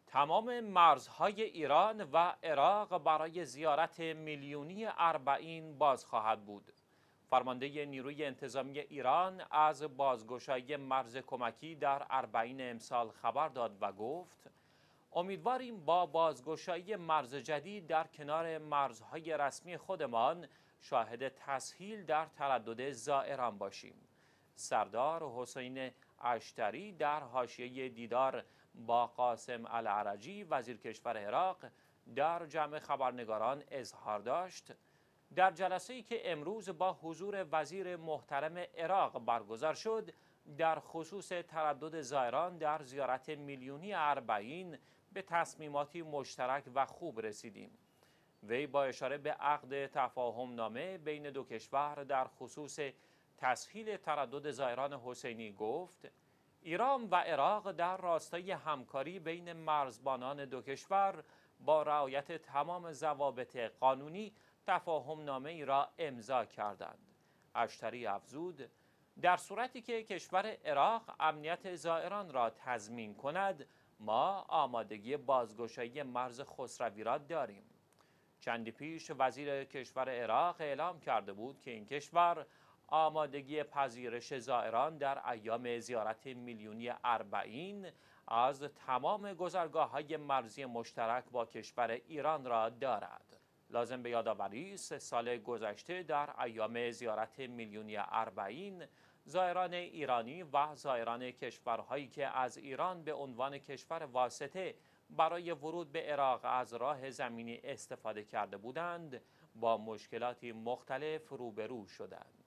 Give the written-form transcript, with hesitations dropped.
تمام مرزهای ایران و عراق برای زیارت میلیونی اربعین باز خواهد بود. فرمانده نیروی انتظامی ایران از بازگشایی مرز کمکی در اربعین امسال خبر داد و گفت امیدواریم با بازگشایی مرز جدید در کنار مرزهای رسمی خودمان شاهد تسهیل در تردد زائران باشیم. سردار حسین اشتری در حاشیه دیدار با قاسم العرجی وزیر کشور عراق در جمع خبرنگاران اظهار داشت در جلسه‌ای که امروز با حضور وزیر محترم عراق برگزار شد در خصوص تردد زائران در زیارت میلیونی اربعین به تصمیماتی مشترک و خوب رسیدیم. وی با اشاره به عقد تفاهم نامه بین دو کشور در خصوص تسهیل تردد زائران حسینی گفت ایران و عراق در راستای همکاری بین مرزبانان دو کشور با رعایت تمام ضوابط قانونی تفاهم نامه ای را امضا کردند. اشتری افزود در صورتی که کشور عراق امنیت زائران را تضمین کند ما آمادگی بازگشایی مرز خسروی را داریم. چندی پیش وزیر کشور عراق اعلام کرده بود که این کشور آمادگی پذیرش زائران در ایام زیارت میلیونی اربعین از تمام گذرگاه‌های مرزی مشترک با کشور ایران را دارد. لازم به یادآوری 3 سال گذشته در ایام زیارت میلیونی اربعین زائران ایرانی و زائران کشورهایی که از ایران به عنوان کشور واسطه برای ورود به عراق از راه زمینی استفاده کرده بودند با مشکلاتی مختلف روبرو شدند.